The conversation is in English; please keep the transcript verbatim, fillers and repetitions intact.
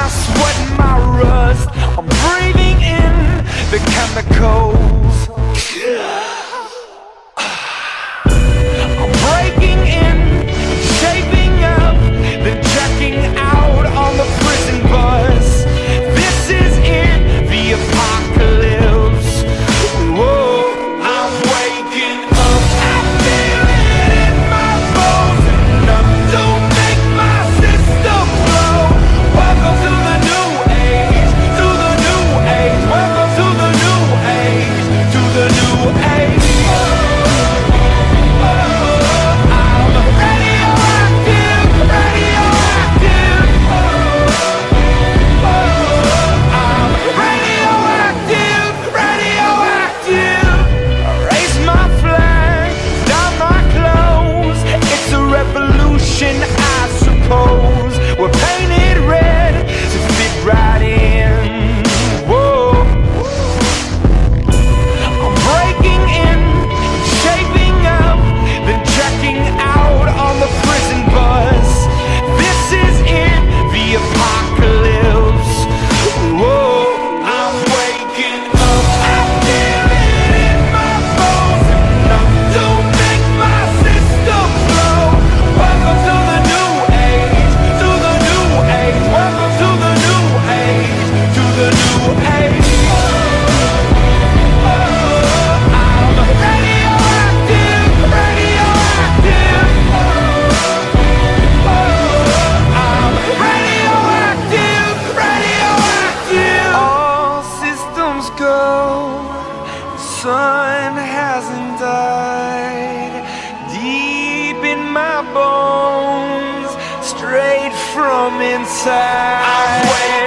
my sweat and my rust. I'm breathing in the chemicals. I'm breaking in, shaping up, then checking out on the prison bus. This is it, the apocalypse. Whoa, I'm waking up, I feel it in my bones, and I'm don't make my system blow. Welcome to the new age, to the new age. Welcome to the new age, to the new age. I suppose we're painted red to fit right in. Whoa, I'm breaking in, shaping up, then checking out on the prison bus. This is it, the apocalypse. Whoa, I'm waking up, I feel it in my bones, and I don't make my system blow. Welcome to the new age, to the new age. Welcome to the new age, to the new age. I'm radioactive, radioactive. I'm radioactive, radioactive. All systems go, the sun hasn't died. Deep in my bones, straight from inside. I'm